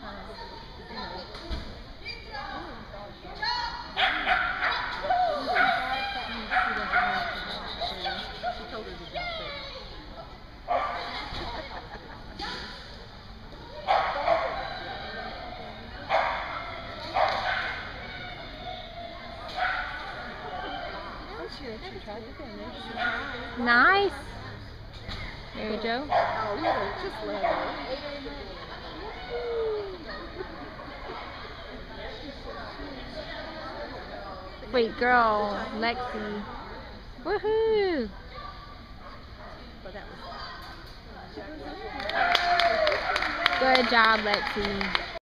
Nice. There you go. Oh, you just love it. Sweet girl, Lexie. Woohoo! Good job, Lexie.